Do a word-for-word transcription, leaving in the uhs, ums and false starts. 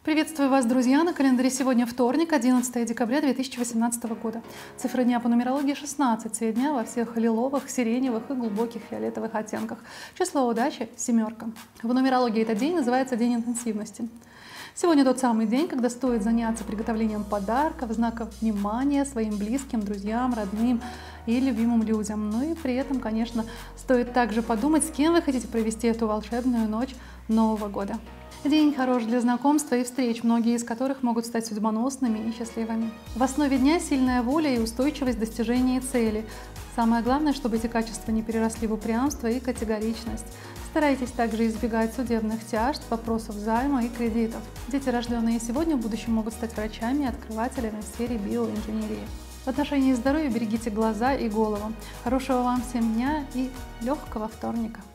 Приветствую вас, друзья! На календаре сегодня вторник, одиннадцатое декабря две тысячи восемнадцатого года. Цифра дня по нумерологии шестнадцать, цвет дня во всех лиловых, сиреневых и глубоких фиолетовых оттенках. Число удачи – семерка. В нумерологии этот день называется день интенсивности. Сегодня тот самый день, когда стоит заняться приготовлением подарков, знаков внимания своим близким, друзьям, родным и любимым людям. Ну и при этом, конечно, стоит также подумать, с кем вы хотите провести эту волшебную ночь Нового года. День хорош для знакомства и встреч, многие из которых могут стать судьбоносными и счастливыми. В основе дня сильная воля и устойчивость в достижении цели. Самое главное, чтобы эти качества не переросли в упрямство и категоричность. Старайтесь также избегать судебных тяжб, вопросов займа и кредитов. Дети, рожденные сегодня, в будущем могут стать врачами и открывателями в сфере биоинженерии. В отношении здоровья берегите глаза и голову. Хорошего вам всем дня и легкого вторника!